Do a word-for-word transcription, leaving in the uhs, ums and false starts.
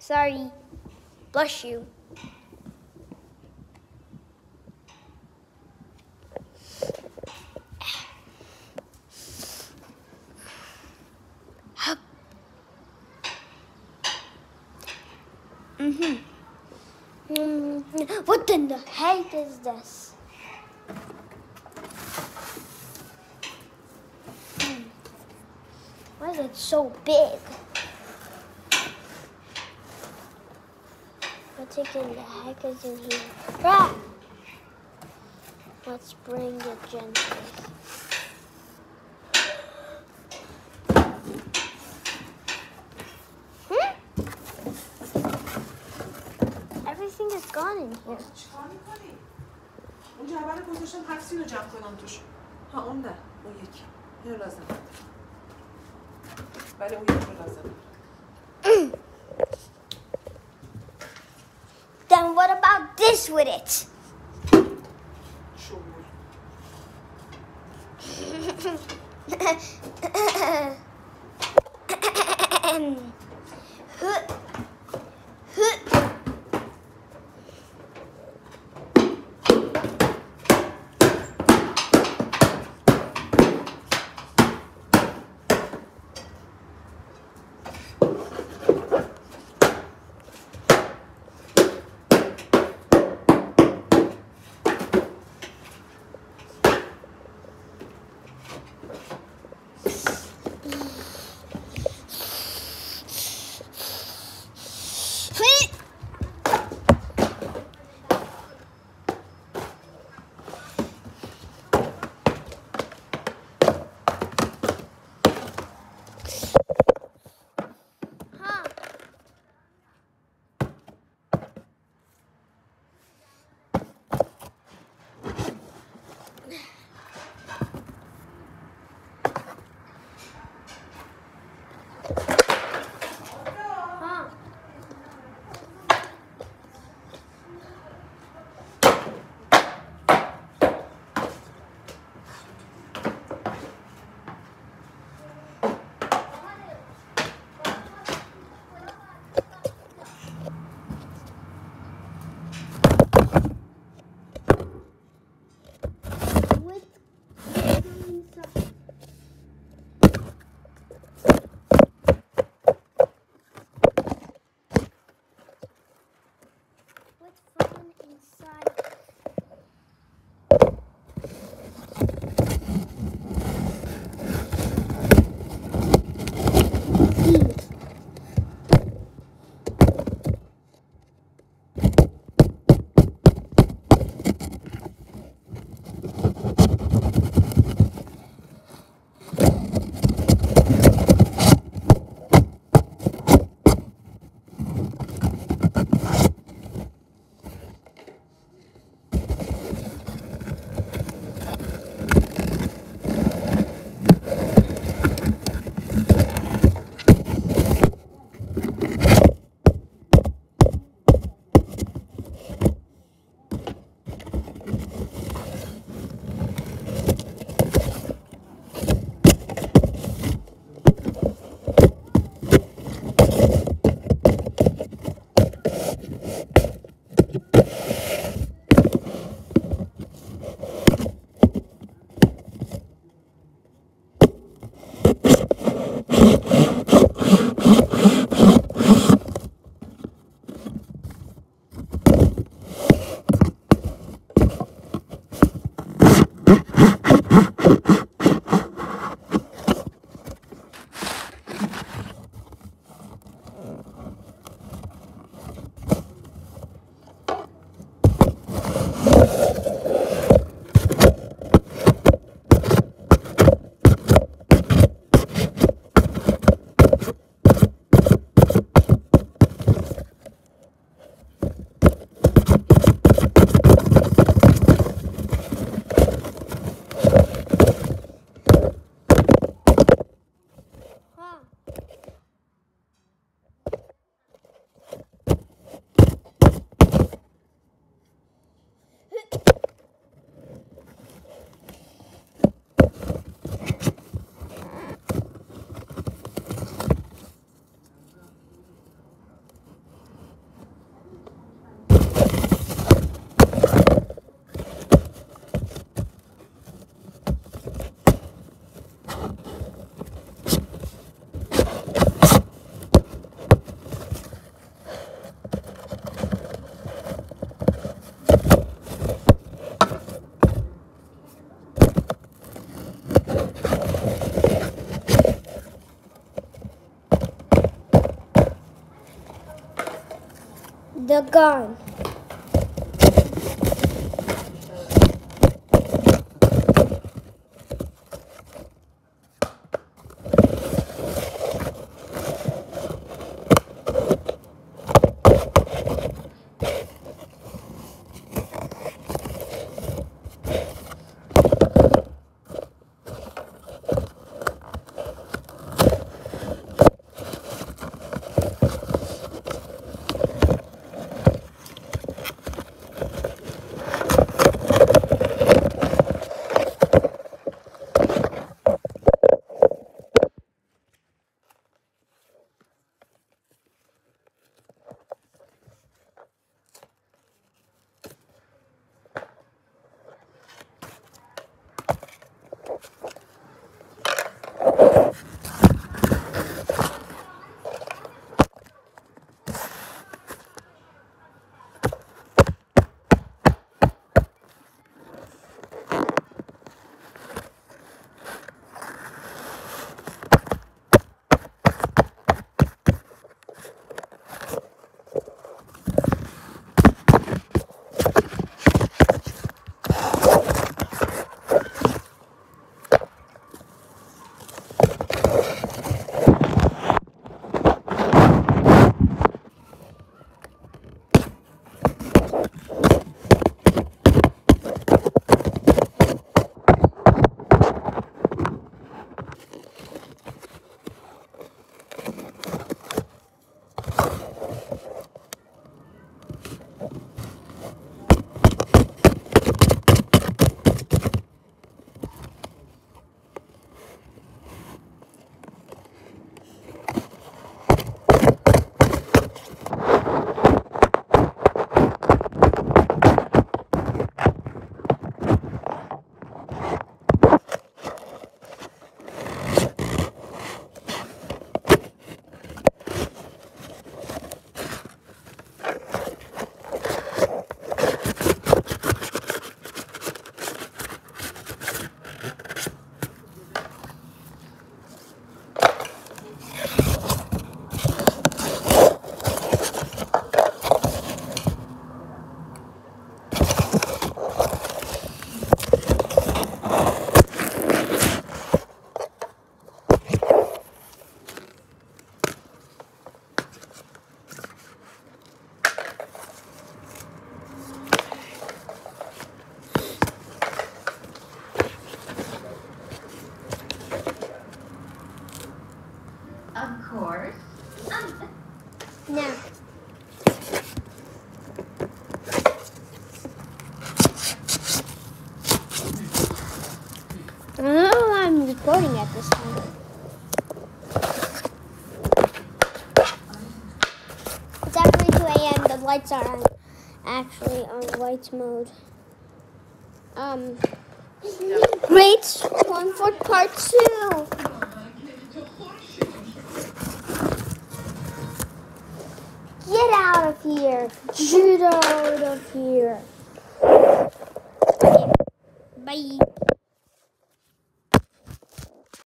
Sorry. Bless you. Mm-hmm. Mm-hmm. What in the heck is this? Hmm. Why is it so big? What in the heck is in here? Ah! Let's bring it gently. Hmm? Everything is gone in here. اون جعبه رو گذاشتم هفت رو جمع کنم توش. ها اون نه، اون یکی. اینو لازم نداره. بله اون یکی رو لازم نداره. Then what about this with it? شغل. The gun. Of course. Um, Now. I don't know why I'm recording at this time. It's actually two A M The lights are on, actually on lights mode. Um, great one for part two. Get out of here. Get out of here. Bye.